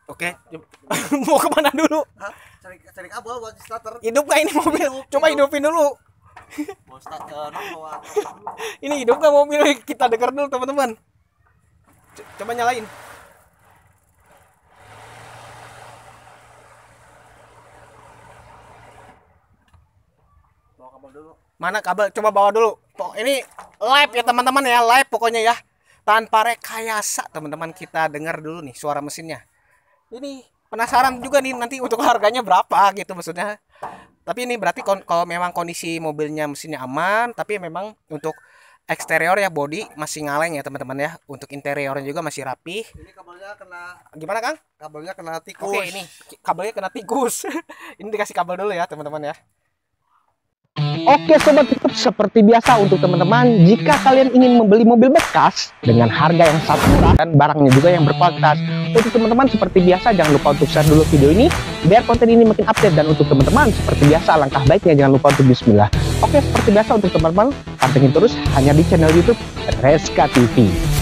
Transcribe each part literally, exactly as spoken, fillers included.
Oke, mau kemana dulu? Hah? Cari cari kabel buat starter. Hidup nggak ini mobil? Hidup, Coba hidup. hidupin dulu. Mau starter, mau Ini hidup nggak mobil? Kita denger dulu teman-teman. C- Coba nyalain. bawa kabel dulu. Mana kabel? Coba bawa dulu. Pok- Ini live ya teman-teman ya, live pokoknya ya. Tanpa rekayasa teman-teman, kita dengar dulu nih suara mesinnya. Ini penasaran juga nih nanti untuk harganya berapa gitu maksudnya. Tapi ini berarti kon- kalau memang kondisi mobilnya mesinnya aman, tapi memang untuk eksterior ya body masih ngaleng ya teman-teman ya. Untuk interiornya juga masih rapi. Ini kabelnya kena Gimana Kang? kabelnya kena tikus. Oke, ini kabelnya kena tikus. Ini dikasih kabel dulu ya teman-teman ya. Oke sobat YouTube, seperti biasa untuk teman-teman, jika kalian ingin membeli mobil bekas dengan harga yang sangat murah dan barangnya juga yang berkualitas, untuk teman-teman seperti biasa jangan lupa untuk share dulu video ini biar konten ini makin update. Dan untuk teman-teman seperti biasa alangkah baiknya jangan lupa untuk bismillah. Oke, seperti biasa untuk teman-teman pantengin terus hanya di channel YouTube Reska T V.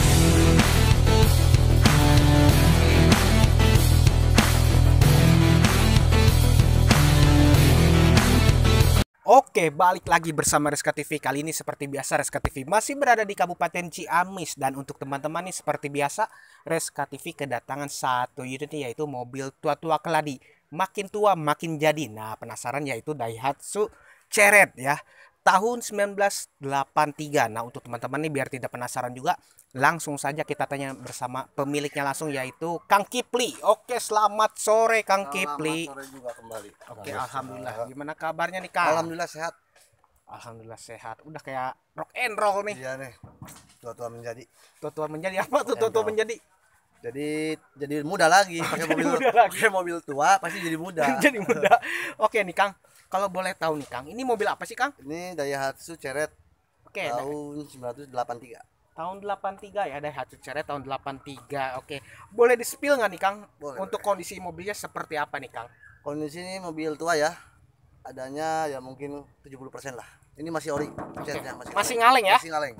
Oke, balik lagi bersama Reska T V. Kali ini seperti biasa Reska T V masih berada di Kabupaten Ciamis. Dan untuk teman-teman nih seperti biasa Reska T V kedatangan satu unit nih, yaitu mobil tua-tua keladi. Makin tua makin jadi. Nah penasaran, yaitu Daihatsu Ceret ya, tahun seribu sembilan ratus delapan puluh tiga. Nah untuk teman-teman nih biar tidak penasaran juga, langsung saja kita tanya bersama pemiliknya langsung, yaitu Kang Kipli. Oke, selamat sore Kang Kipli. Selamat sore juga kembali. Oke, Bagus. alhamdulillah. Gimana kabarnya nih Kang? Alhamdulillah sehat. Alhamdulillah sehat. Udah kayak rock and roll nih. Iya nih. Tua-tua menjadi. Tua-tua menjadi apa tuh? Tua-tua menjadi Jadi jadi muda lagi pakai mobil muda lagi. pakai mobil tua pasti jadi muda. jadi muda. Oke nih Kang, kalau boleh tahu nih Kang, ini mobil apa sih Kang? Ini Daihatsu Ceret Oke, nah, tahun seribu sembilan ratus delapan puluh tiga. tahun delapan puluh tiga ya, Daihatsu Ceret tahun delapan puluh tiga. Oke, boleh di-spill nggak nih Kang? Boleh, Untuk kondisi mobilnya seperti apa nih Kang? Kondisi ini mobil tua ya. Adanya ya mungkin tujuh puluh persen lah. Ini masih ori. Oke. Catnya Masih ngaleng ya? Masih ngaleng.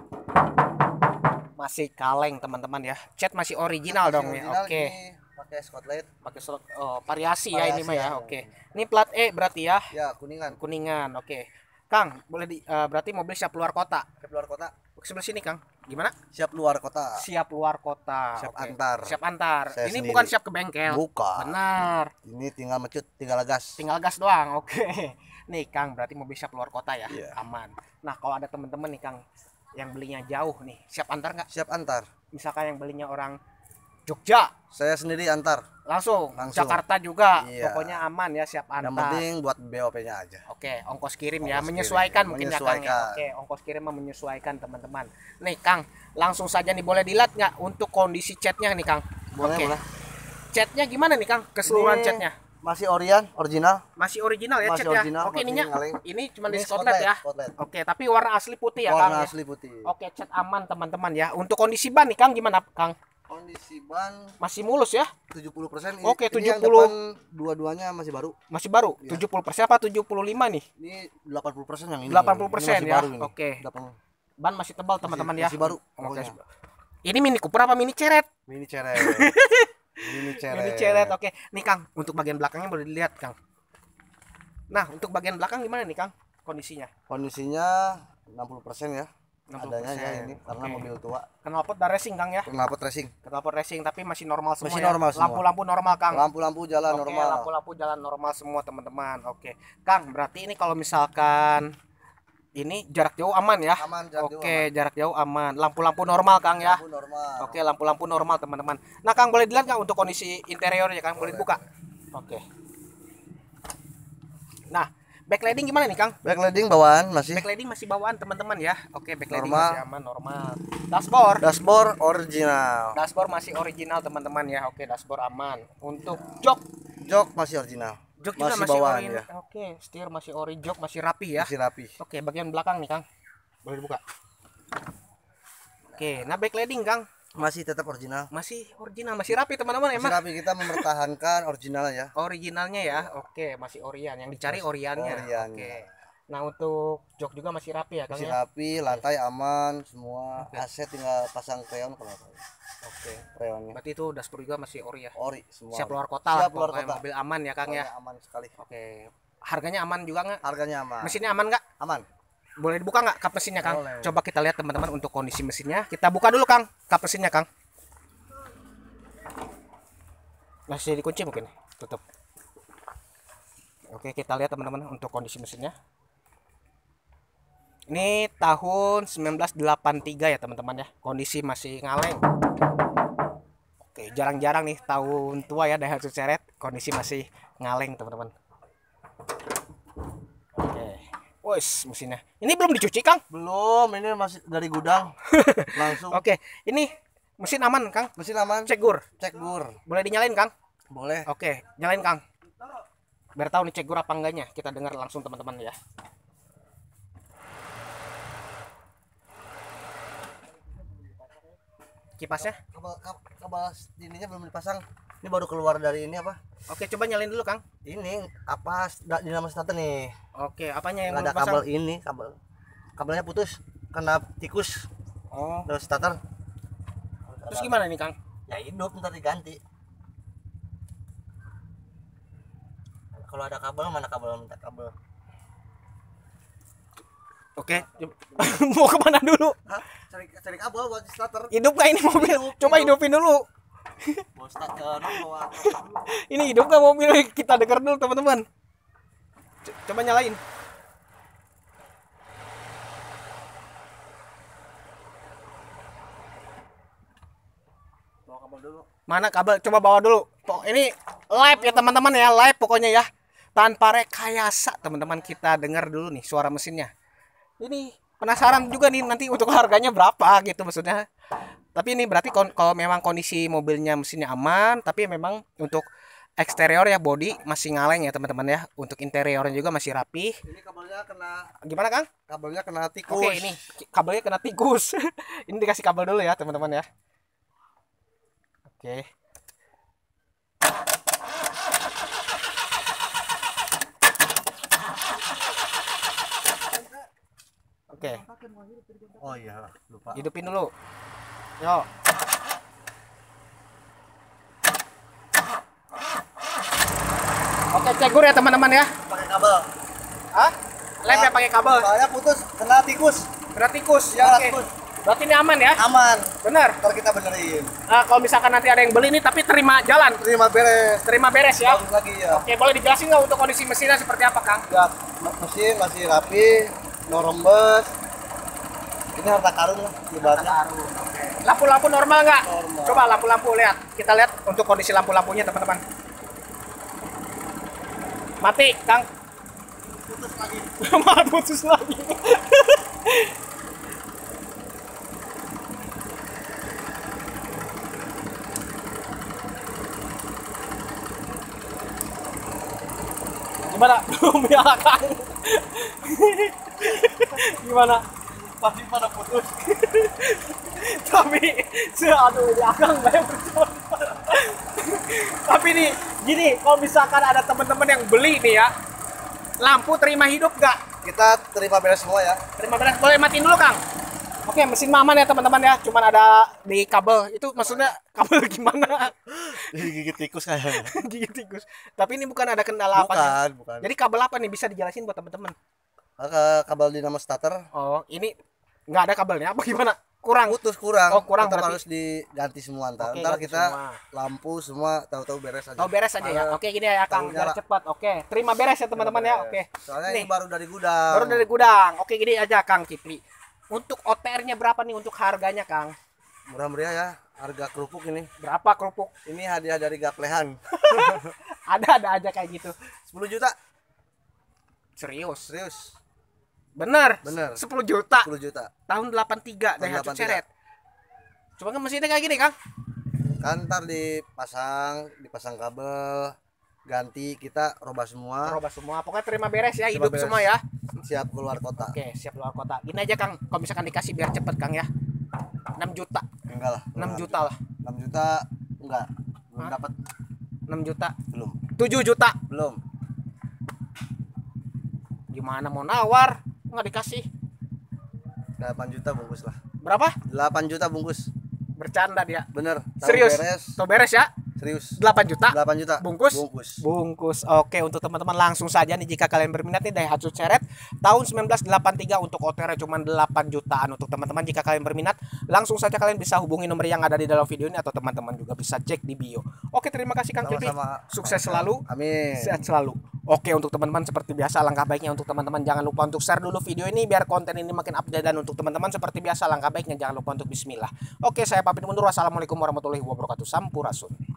Masih kaleng teman-teman ya. Cat masih original Masih dong original, ya. Oke. Ini pakai Scotland. Pakai slot oh, variasi, ya ini Variasi mah ya. ya. Oke. Ini plat E berarti ya. Ya, kuningan. Kuningan. Oke. Kang, boleh di eh, berarti mobil siap luar kota. Ke luar kota. Sebelah sini Kang. Gimana? Siap luar kota. Siap luar kota. Siap Oke. antar. Siap antar. Saya Ini sendiri. bukan siap ke bengkel. Bukan. Benar. Ini tinggal mecut, tinggal gas. Tinggal gas doang. Oke. Nih Kang, berarti mobil siap luar kota ya. Iya. Aman. Nah, kalau ada teman-teman nih Kang yang belinya jauh nih, siap antar nggak? Siap antar. Misalkan yang belinya orang Jogja, Saya sendiri antar. langsung, Langsung. Jakarta juga. Iya. Pokoknya aman ya, siap antar. Yang penting buat B O P-nya aja. Oke, ongkos kirim ya, Ongkos menyesuaikan kirim, mungkin ya Kang ya. menyesuaikan. Oke, ongkos kirim mah menyesuaikan teman-teman. Nih Kang, langsung saja nih boleh dilihat nggak untuk kondisi catnya nih Kang? Boleh, Oke. boleh. Catnya gimana nih Kang? Keseluruhan Ini catnya? Masih orian, original. Masih original ya Masih catnya? original, Oke, masih ininya ngaleng. ini cuma di Ini Scotland ya. Scotland. Oke, tapi warna asli putih ya Warna Kang. ya? asli putih. Oke, cat aman teman-teman ya. Untuk kondisi ban nih Kang gimana Kang? Kondisi ban Masih mulus ya? tujuh puluh persen. Oke, Ini tujuh yang puluh. depan dua-duanya masih baru. Masih baru? Iya. tujuh puluh persen apa tujuh puluh lima nih? Ini delapan puluh persen yang ini. delapan puluh persen Ini masih ya. baru ini. Oke. delapan- Ban masih tebal teman-teman ya. masih baru, Oke. pokoknya. Ini Mini Cooper apa Mini Ceret? Mini Ceret. Mini Ceret. Mini Ceret. Oke. Nih Kang, untuk bagian belakangnya boleh dilihat Kang. Nah, untuk bagian belakang gimana nih Kang kondisinya? Kondisinya enam puluh persen ya. enam puluh persen. Adanya ya ini karena Oke. mobil tua. Knalpot dan racing Kang ya. Knalpot racing. Knalpot racing tapi masih normal semua Masih ya. normal semua. Lampu-lampu normal Kang. Lampu-lampu jalan Oke, normal. lampu-lampu jalan normal semua teman-teman. Oke. Kang, berarti ini kalau misalkan ini jarak jauh aman ya? Aman, jarak jauh Oke, jarak jauh aman. Lampu-lampu normal Kang ya. Lampu normal. Oke, lampu-lampu normal teman-teman. Nah, Kang boleh dilihat nggak untuk kondisi interiornya Kang? Boleh dibuka? Oke. Nah, backlighting gimana nih Kang? Backlighting bawaan masih. Backlighting masih bawaan teman-teman ya. Oke, backlighting Normal. masih aman, normal. Dashboard, Dashboard original. dashboard masih original teman-teman ya. Oke, dashboard aman. Untuk jok, Jok masih original. jok juga Masih masih, bawaan ori. ya. Oke, setir masih ori, jok masih rapi ya. Masih rapi. Oke, bagian belakang nih Kang. Boleh dibuka. Oke, nah backlighting Kang Masih tetap original. masih original, masih rapi teman-teman Masih emang. rapi, kita mempertahankan original ya. Originalnya ya. Oke, masih Orian. Yang dicari Oriannya. Oriannya. Oke. Nah untuk jok juga masih rapi ya Kang Masih ya? rapi, lantai aman semua. Oke. A C tinggal pasang freon kalau nggak salah. Oke. Freonnya Berarti itu dashboard juga masih ori ya? ori semua. Siap ori. luar kota lah, Siap luar pokoknya kota. mobil aman ya Kang ya? Pokoknya aman sekali. Oke. Harganya aman juga nggak? Harganya aman. Mesinnya aman nggak? Aman. Boleh dibuka nggak kap mesinnya Kang? Boleh. Coba kita lihat teman-teman untuk kondisi mesinnya. Kita buka dulu Kang kap mesinnya Kang. Masih dikunci mungkin, tutup. Oke kita lihat teman-teman untuk kondisi mesinnya. Ini tahun seribu sembilan ratus delapan puluh tiga ya teman-teman ya. Kondisi masih ngaleng. Oke jarang-jarang nih tahun tua ya Daihatsu Ceret. Kondisi masih ngaleng teman-teman. Oke. Wes mesinnya. Ini belum dicuci Kang? Belum, ini masih dari gudang. Langsung. Oke, ini mesin aman Kang. Mesin aman. Cek gur. Cek gur. Boleh dinyalain Kang? Boleh. Oke, nyalain Kang. Biar tahu nih cek gur apa enggaknya. Kita dengar langsung teman-teman ya. Kipasnya? Kabel kabel, kabel ininya belum dipasang. Ini baru keluar dari ini apa? Oke, coba nyalain dulu Kang. Ini apa da- dinamo starter nih. Oke, apanya yang Nggak belum ada dipasang? kabel ini, kabel. Kabelnya putus kena tikus. Oh, Terus starter. terus gimana nih Kang? Ya hidup ntar diganti. Kalau ada kabel mana kabel minta kabel. Oke, mau kemana dulu? Hah? Cari cari kabel buat starter. Hidup nggak ini mobil? Hidup, Coba hidup. hidupin dulu. Mau starter bawa. Ini hidup nggak mobil? Kita dengar dulu teman-teman. C- Coba nyalain. Bawa kabel dulu. Mana kabel? Coba bawa dulu. Pok- Ini live ya teman-teman ya, live pokoknya ya. Tanpa rekayasa teman-teman, kita dengar dulu nih suara mesinnya. Ini penasaran juga nih nanti untuk harganya berapa gitu maksudnya. Tapi ini berarti kon- kalau memang kondisi mobilnya mesinnya aman, tapi memang untuk eksterior ya body masih ngaleng ya teman-teman ya. Untuk interiornya juga masih rapi. Ini kabelnya kena Gimana Kang? kabelnya kena tikus. Oke ini ki- kabelnya kena tikus. Ini dikasih kabel dulu ya teman-teman ya. Oke. Oke, Oh iya, lupa. hidupin dulu. Yo. Oke, cek gur ya teman-teman ya. Pakai kabel. Hah? Lem ya pakai kabel. Soalnya putus kena tikus. Kena tikus. Ya, Oke. tikus. Berarti ini aman ya? Aman. Benar. Ntar kita benerin. Nah, kalau misalkan nanti ada yang beli ini tapi terima jalan, Terima beres. terima beres ya. Bagus lagi ya. Oke, boleh dijelasin nggak untuk kondisi mesinnya seperti apa, Kang? Ya, mesin masih rapi, no rembes. Ini harta karun lah ibaratnya. Lampu-lampu normal nggak? Normal. Coba lampu-lampu lihat. Kita lihat untuk kondisi lampu-lampunya, teman-teman. Mati, Kang. Putus lagi. Malah putus lagi. Gimana? Belum ya, Kang. Gimana? Pasti pada putus. Tapi se aduh ini Akang banyak berjuang. Tapi nih gini, kalau misalkan ada teman-teman yang beli nih ya, lampu terima hidup nggak? Kita terima beres semua ya. Terima beres, boleh matiin dulu Kang. Oke, mesin aman ya teman-teman ya, cuman ada di kabel. Itu maksudnya kabel gimana? Gigit tikus kayaknya. Gigit tikus. Tapi ini bukan ada kendala apa? Bukan, bukan. Jadi kabel apa nih, bisa dijelasin buat teman-teman? Ke kabel dinamo starter Oh, ini nggak ada kabelnya apa gimana? Kurang. putus kurang. Oh, kurang Tetap berarti. harus diganti semua ntar. Oke, Ntar ganti kita semua. lampu semua tahu-tahu beres aja. Oh, beres aja ya. Ah, Oke, gini ya Kang, tahu biar nyala. cepat. Oke, terima beres ya teman-teman ya. Oke. Soalnya Nih. ini baru dari gudang. Baru dari gudang. Oke, gini aja Kang Kipli. Untuk O T R-nya berapa nih untuk harganya, Kang? Murah meriah ya. Harga kerupuk ini. Berapa kerupuk? Ini hadiah dari Gaplehan. Ada-ada aja kayak gitu. sepuluh juta. Serius. Serius. Bener. Bener. sepuluh juta. sepuluh juta. Tahun delapan tiga Tahun Daihatsu delapan tiga. Ceret. Cuma kan mesinnya kayak gini, Kang. Kan ntar dipasang, dipasang kabel, ganti kita robah semua. Robah semua. Pokoknya terima beres ya, Terima hidup beres. semua ya. Siap keluar kota. Oke, siap luar kota. Gini aja, Kang. Kalau misalkan dikasih biar cepet, Kang ya. enam juta. Enggak lah. enam juta lah. enam juta enggak. Belum Hah? dapat. enam juta. Belum. tujuh juta. Belum. Gimana mau nawar? Nggak dikasih. delapan juta bungkus lah. Berapa? delapan juta bungkus. Bercanda dia. Bener. Tahu Serius? Beres. Tuh beres ya? Serius. delapan juta. delapan juta. Bungkus? Bungkus. Bungkus. Oke, untuk teman-teman langsung saja nih jika kalian berminat nih Daihatsu Ceret tahun seribu sembilan ratus delapan puluh tiga untuk O T R cuma delapan jutaan. Untuk teman-teman jika kalian berminat, langsung saja kalian bisa hubungi nomor yang ada di dalam video ini atau teman-teman juga bisa cek di bio. Oke, terima kasih Kang Kipi. Sama-sama. Sukses selalu. Amin. Sehat selalu. Oke, untuk teman-teman seperti biasa langkah baiknya untuk teman-teman jangan lupa untuk share dulu video ini biar konten ini makin update, dan untuk teman-teman seperti biasa langkah baiknya jangan lupa untuk bismillah. Oke, saya pamit mundur. Wassalamualaikum warahmatullahi wabarakatuh. Sampurasun.